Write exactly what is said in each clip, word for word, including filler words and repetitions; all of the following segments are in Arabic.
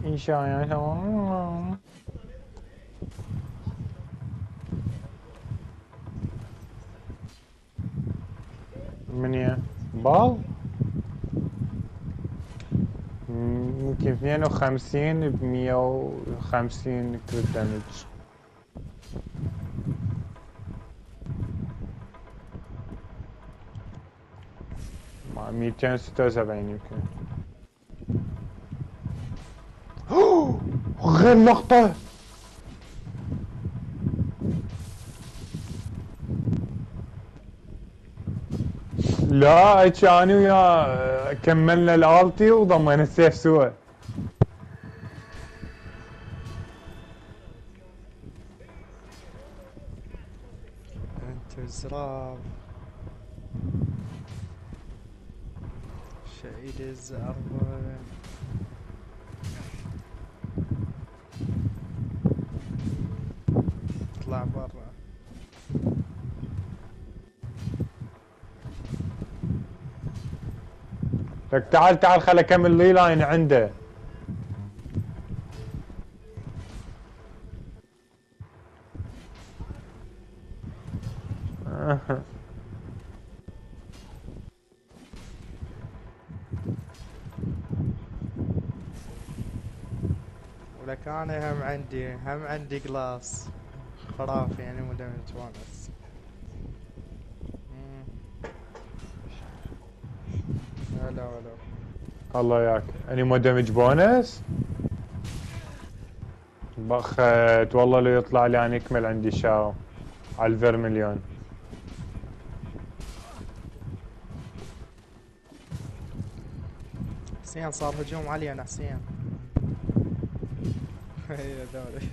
ان شاء الله. من بال يمكن اثنين وخمسين ب مية وخمسين كريت دامج. مع ميتين وستة وسبعين يمكن. غير لقطة. لا هيك انا ويا كملنا الالتي وضمينا السيف سوا. انت زراب شهيد الزرب. اطلع برا. لك تعال تعال خل اكمل لي لاين عنده. ولك انا هم عندي هم عندي كلاس خرافي يعني مو دمج بونس. مم. هلا هلا. الله ياك اني مو دمج بونس. بخت والله لو يطلع لي انا يكمل عندي شاو على الفيرمليون. حسين صار هجوم علينا حسين. هي دوري.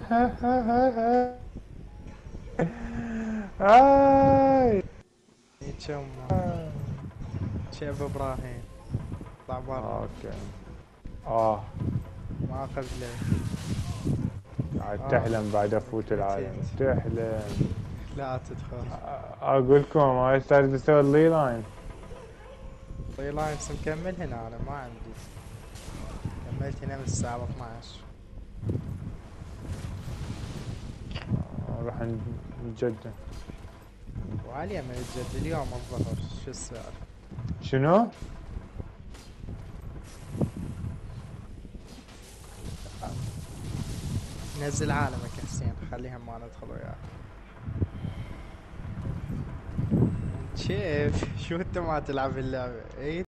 هاي يتشم شيف ابراهيم. اطلع برا. اوكي. اه ما قبله. قاعد آه. تحلم بعد افوت العالم نسيت. تحلم. لا تدخل. اقول لكم هاي صار بسوي اللي لاين. طي لاينز مكمل هنا انا ما عندي. كملت هنا من الساعة اثنعش. نروح نجدد. وعليا من الجد اليوم الظهر شو السالفة؟ شنو؟ نزل عالمك يا حسين خليهم ما ندخل وياك. شيف شو انت ما تلعب اللعبة؟ اي